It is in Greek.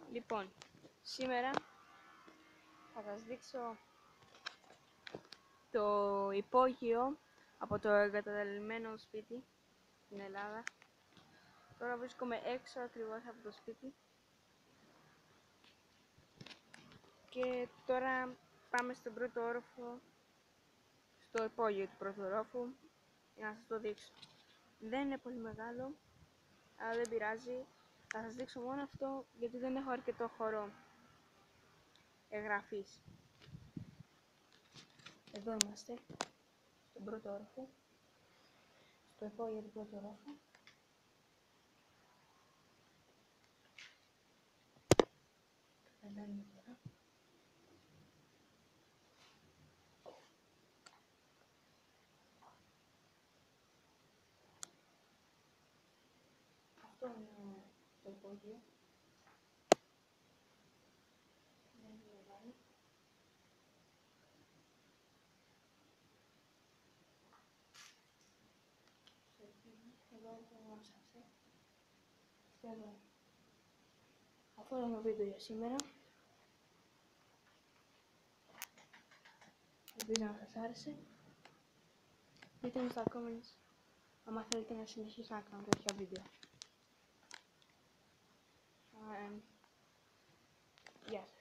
Λοιπόν, σήμερα θα σας δείξω το υπόγειο από το εγκαταλελειμμένο σπίτι στην Ελλάδα. Τώρα βρίσκομαι έξω ακριβώς από το σπίτι και τώρα πάμε στον πρώτο όροφο, στο υπόγειο του πρώτου ορόφου, για να σας το δείξω. Δεν είναι πολύ μεγάλο, αλλά δεν πειράζει. Θα σας δείξω μόνο αυτό γιατί δεν έχω αρκετό χώρο εγγραφής. Εδώ είμαστε, στον πρώτο όροφο, στο υπόγειο του πρώτου όροφου. Κατεβαίνουμε τώρα. Αυτό είναι το υπόγειο. Δεν είναι μεγάλο. Εδώ έχω ένα σασέ. Αυτό είναι το βίντεο για σήμερα. Ελπίζω να σας άρεσε. Πείτε μου στα comments άμα θέλετε να συνεχίσω να κάνω τέτοια βίντεο. Γεια σας.